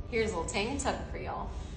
Here's a little Tang and Tucker for y'all.